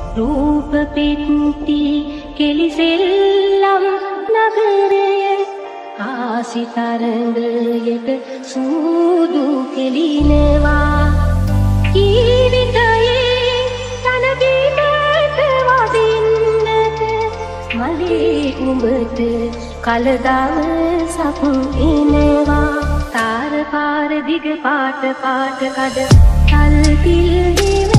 රූප පෙට්ටි කෙලිසෙල්ලම් නගරය ආසි තරංගයක සූදු කෙලිනවා ජීවිතයේ තන බිමට වදින්නට මලේ උඹට කලදවසක් එනවා තාර පාර දිග පාට පාට කඩ තල් තිල්